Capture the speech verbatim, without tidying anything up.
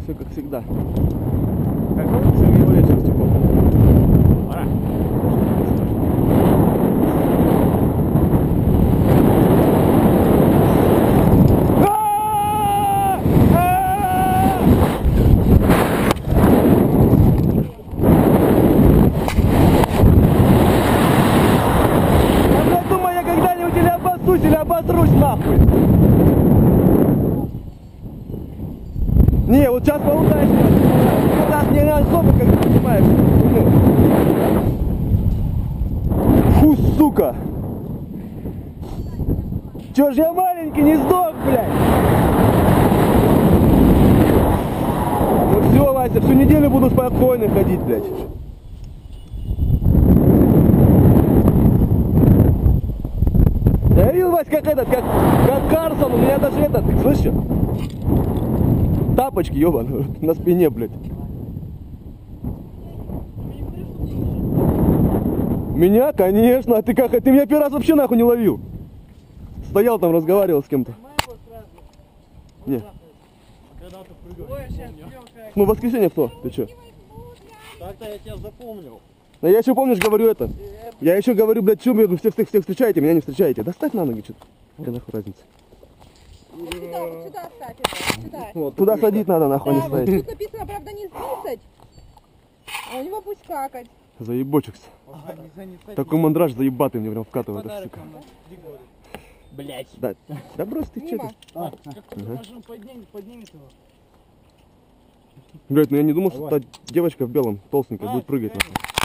Все как всегда. Как говорит Сергей Валерьевич Степов. Пора. Я думаю, я когда-нибудь или обоссусь, или обосрусь нахуй. Не, вот сейчас поудачнее. Сейчас не особо, как ты понимаешь. Фу, сука. Чё ж я маленький, не сдох, блядь. Ну все, Вася, всю неделю буду спокойно ходить, блядь. Я видел, Вась, как этот, как, как Карсон, у меня даже этот, слышишь? Тапочки, ёбаные, на спине, блядь. Меня, конечно, а ты как? Ты меня первый раз вообще нахуй не ловил. Стоял там, разговаривал с кем-то. Не. Ну, в воскресенье кто? Ты чё? Так-то я тебя запомнил. А я еще, помнишь, говорю это. Я еще говорю, блядь, чё, вы всех, всех, всех встречаете, меня не встречаете. Да ставь на ноги, что-то. Какая нахуй разница? Вот сюда, вот сюда ставь, это, сюда. Вот, туда садить надо, нахуй, Да, не вот ставить. тут написано, правда, не тридцать, а у него пусть какать. Заебочекся. Такой мандраж заебатый мне прям вкатывает, сука. Блять. Да, да брось ты, чё ты? А, как поднимет, поднимет его. Говорит, ну я не думал, что та девочка в белом толстенькая будет прыгать. Нахуй.